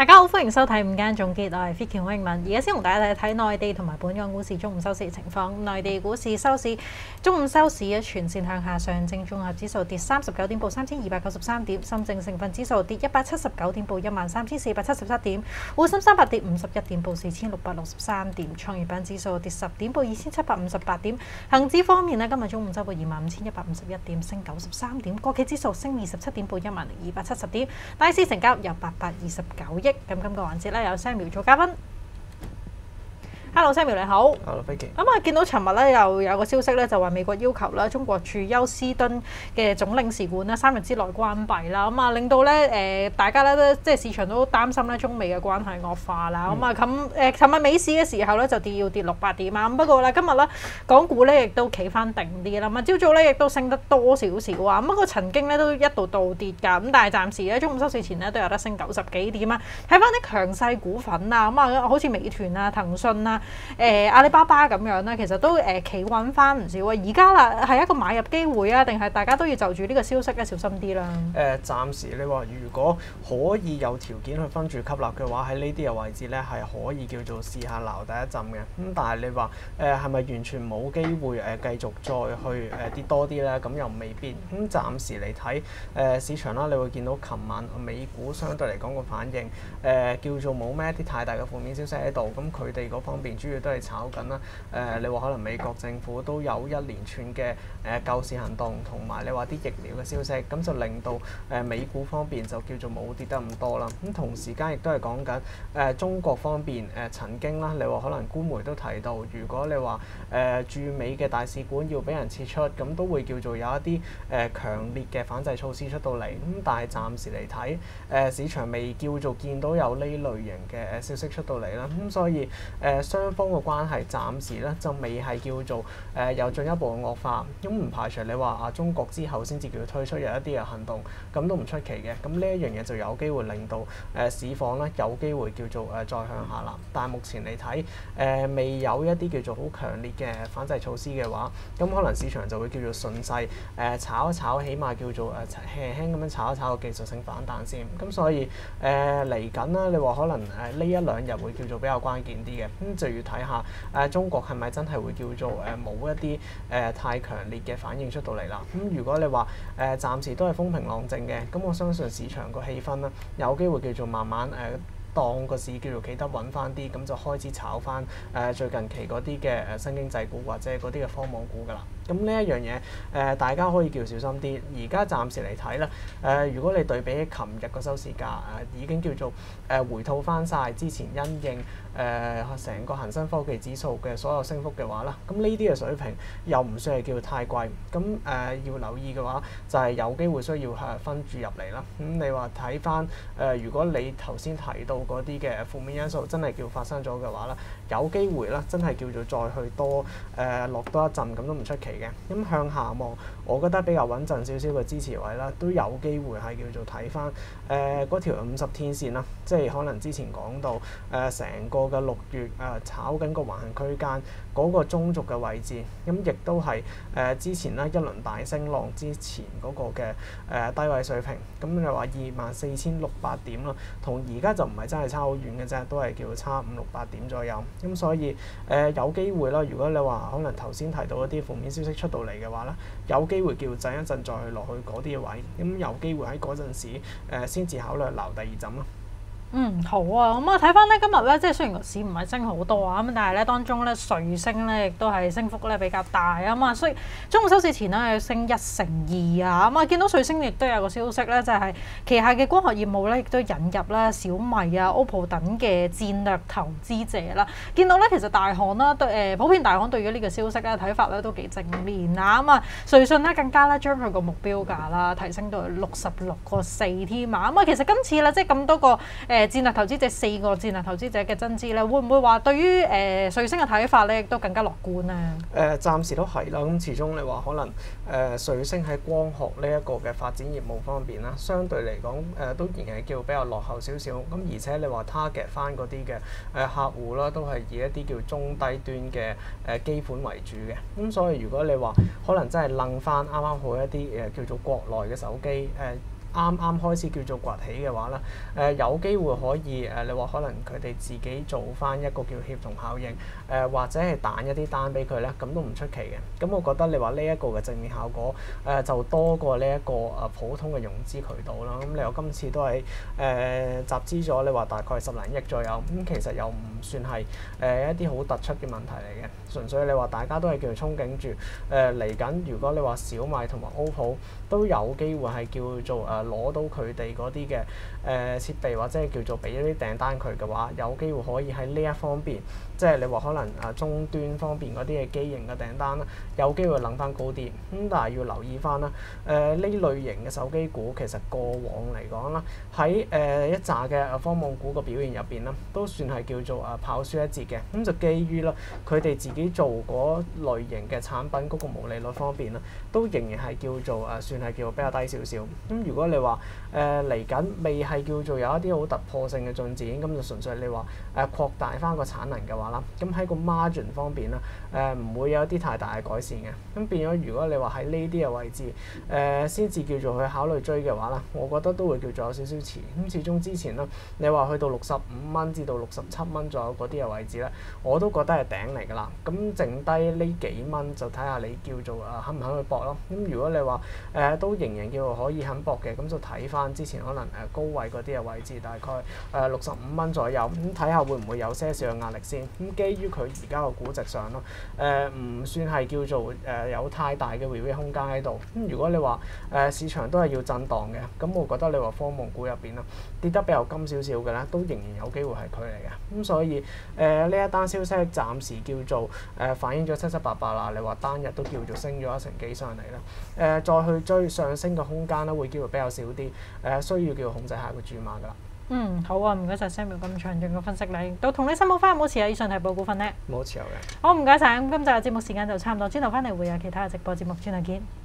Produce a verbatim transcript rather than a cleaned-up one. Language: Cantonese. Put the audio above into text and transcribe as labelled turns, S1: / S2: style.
S1: 大家好，歡迎收睇午間總結，我係 Vicky 黃英文。而家先同大家睇睇內地同埋本港股市中午收市情況。內地股市收市中午收市嘅全線向下，上證綜合指數跌三十九點，報三千二百九十三點；深證成分指數跌一百七十九點，報一萬三千四百七十七點；滬深三百跌五十一點，報四千六百六十三點；創業板指數跌十點，報二千七百五十八點。恒指方面咧，今日中午收報二萬五千一百五十一點，升九十三點；國企指數升二十七點，報一萬零二百七十點；大市成交有八百二十九億。咁今個環節咧有 Samuel 做嘉賓。Hello Samuel 你好。
S2: Hello Vicky。
S1: 咁啊，見到尋日咧又有個消息咧，就話美國要求啦，中國駐休斯敦嘅總領事館咧三日之內關閉啦。咁啊，令到咧誒大家咧都即係市場都擔心咧中美嘅關係惡化啦。咁啊、嗯，咁誒尋日美市嘅時候咧就跌要跌六百點啊。咁不過咧今日咧港股咧亦都企翻定啲啦。咁啊，朝早咧亦都升得多少少啊。咁不過曾經咧都一度倒跌㗎。咁但係暫時咧中午收市前咧都有得升九十幾點啊。睇翻啲強勢股份啊，咁啊好似美團啊、騰訊啊。誒、呃、阿里巴巴咁樣咧，其實都誒企穩翻唔少啊！而家啦係一個買入機會啊，定係大家都要就住呢個消息咧小心啲啦。誒、
S2: 呃，暫時你話如果可以有條件去分住吸納嘅話，喺呢啲嘅位置咧係可以叫做試下撈第一陣嘅。咁但係你話誒係咪完全冇機會誒繼續再去誒跌多啲咧？咁又未必。咁暫時嚟睇誒市場啦，你會見到琴晚美股相對嚟講個反應誒、呃、叫做冇咩一啲太大嘅負面消息喺度。咁佢哋嗰方面主要都係炒緊啦。誒、呃，你話可能美國政府都有一連串嘅誒救市行動，同埋你話啲疫苗嘅消息，咁就令到誒、呃、美股方面就叫做冇跌得咁多啦。咁同時間亦都係講緊誒中國方面誒、呃、曾經啦，你話可能官媒都提到，如果你話誒、呃、駐美嘅大使館要俾人撤出，咁都會叫做有一啲誒、呃、強烈嘅反制措施出到嚟。咁但係暫時嚟睇，誒、呃、市場未叫做見到有呢類型嘅消息出到嚟啦。咁所以誒、呃、雙方嘅關係暫時咧就未係叫做誒、呃、有進一步嘅惡化，咁唔排除你話啊中國之後先至叫推出有一啲嘅行動，咁都唔出奇嘅。咁呢一樣嘢就有機會令到誒、呃、市況咧有機會叫做誒、呃、再向下啦。但係目前嚟睇誒未有一啲叫做好強烈嘅反制措施嘅話，咁可能市場就會叫做順勢誒、呃、炒一炒，起碼叫做誒輕輕咁樣炒一炒個技術性反彈先。咁所以誒嚟緊啦，你話可能誒呢一兩日會叫做比較關鍵啲嘅，咁就要睇下誒、呃、中國係咪真係會叫做誒冇、呃、一啲誒、呃、太強烈嘅反應出到嚟啦？咁、嗯、如果你話誒、呃、暫時都係風平浪靜嘅，咁我相信市場個氣氛啦，有機會叫做慢慢誒、呃、當個市叫做企得穩翻啲，咁就開始炒翻誒、呃、最近期嗰啲嘅誒新經濟股或者嗰啲嘅科網股㗎啦。咁呢一樣嘢誒、呃、大家可以叫小心啲。而家暫時嚟睇咧，誒、呃、如果你對比起琴日個收市價誒、呃、已經叫做誒、呃、回吐翻晒之前因應誒成、呃、個恒生科技指數嘅所有升幅嘅話啦，咁呢啲嘅水平又唔算係叫太貴。咁誒、呃、要留意嘅話，就係、是、有機會需要係分注入嚟啦。咁你話睇翻誒，如果你頭先提到嗰啲嘅負面因素真係叫發生咗嘅話啦，有機會啦，真係叫做再去多誒、呃、落多一陣咁都唔出奇嘅。咁向下望，我覺得比較穩陣少少嘅支持位啦，都有機會係叫做睇翻誒嗰條五十天線啦，即係可能之前講到誒成、呃、個嘅六月誒、呃、炒緊個橫行區間嗰、那個中軸嘅位置，咁亦都係誒、呃、之前咧一輪大升浪之前嗰個嘅誒、呃、低位水平，咁你話二萬四千六百點啦，同而家就唔係真係差好遠嘅啫，都係叫差五六百點左右。咁所以誒、呃、有機會啦，如果你話可能頭先提到一啲負面消息出到嚟嘅話咧，有機會叫震一震再去落去嗰啲嘅位，咁有機會喺嗰陣時誒先至考慮留第二陣咯。
S1: 嗯，好啊，咁啊睇翻咧今日咧，即係雖然個市唔係升好多啊，咁但係咧當中咧瑞星咧亦都係升幅咧比較大啊嘛，所以中午收市前咧升一成二啊，咁啊見到瑞星亦都有個消息咧，就係、是、旗下嘅光學業務咧亦都引入啦小米啊、O P P O 等嘅戰略投資者啦。見到咧其實大行啦對誒、呃、普遍大行對於呢個消息咧睇法咧都幾正面啊，咁啊瑞信咧更加咧將佢個目標價啦提升到六十六個四添啊，咁啊其實今次咧即係咁多個誒。呃戰略投資者四個戰略投資者嘅增資咧，會唔會話對於誒、呃、瑞星嘅睇法咧，亦都更加樂觀咧？誒、
S2: 呃，暫時都係啦。咁始終你話可能誒、呃、瑞星喺光學呢一個嘅發展業務方面啦，相對嚟講誒都仍然係叫比較落後少少。咁而且你話 target 翻嗰啲嘅誒客戶啦，都係以一啲叫中低端嘅誒機款為主嘅。咁所以如果你話可能真係楞翻啱啱好一啲誒叫做國內嘅手機誒。呃啱啱開始叫做崛起嘅話咧，誒、呃、有機會可以誒、呃，你話可能佢哋自己做翻一個叫協同效應，誒、呃、或者係彈一啲單俾佢咧，咁都唔出奇嘅。咁我覺得你話呢一個嘅正面效果誒、呃、就多過呢一個誒普通嘅融資渠道啦。咁你話今次都係誒、呃、集資咗，你話大概十零億左右，咁其實又唔算係誒、呃、一啲好突出嘅問題嚟嘅，純粹你話大家都係叫做憧憬住誒嚟緊。如果你話小米同埋 O P P O 都有機會係叫做誒攞、呃、到佢哋嗰啲嘅誒設備，或者係叫做俾一啲訂單佢嘅話，有機會可以喺呢一方面，即係你話可能誒終端方面嗰啲嘅機型嘅訂單啦，有機會諗翻高啲。咁但係要留意翻啦，誒、呃、呢類型嘅手機股其實過往嚟講啦，喺誒、呃、一紮嘅誒科網股個表現入邊啦，都算係叫做誒跑輸一截嘅。咁就基於啦，佢哋自己做嗰類型嘅產品嗰個毛利率方面啦，都仍然係叫做誒算係叫做比較低少少。咁如果你話誒嚟緊未係叫做有一啲好突破性嘅進展，咁就純粹你話誒擴大翻個產能嘅話啦，咁喺個 margin 方面啦，誒唔會有一啲太大嘅改善嘅。咁變咗如果你話喺呢啲嘅位置誒先至叫做去考慮追嘅話啦，我覺得都會叫做有少少遲。咁始終之前啦，你話去到六十五蚊至到六十七蚊左右嗰啲嘅位置咧，我都覺得係頂嚟㗎啦。咁剩低呢幾蚊就睇下你叫做誒肯唔肯去搏咯。咁如果你話誒、呃、都仍然叫做可以肯搏嘅，咁就睇翻之前可能誒高位嗰啲嘅位置，大概誒六十五蚊左右，咁睇下會唔會有些少嘅壓力先。咁基於佢而家個估值上咯，誒、呃、唔算係叫做誒、呃、有太大嘅回歸空間喺度。咁如果你話誒、呃、市場都係要震盪嘅，咁我覺得你話科網股入邊啦，跌得比較金少少嘅咧，都仍然有機會係佢嚟嘅。咁所以誒呢、呃、一單消息暫時叫做誒、呃、反映咗七七八八啦。你話單日都叫做升咗一成幾上嚟啦。誒、呃、再去追上升嘅空間咧，會機會比較少啲。誒、呃、需要叫做控制下個注碼㗎啦。
S1: 嗯，好啊，唔該晒 Samuel 咁詳盡嘅分析咧，都同你新報翻有冇持有以上提報股份呢？
S2: 冇持有嘅。
S1: 好，唔該晒。咁今集嘅節目時間就差唔多，轉頭翻嚟會有其他嘅直播節目，轉頭見。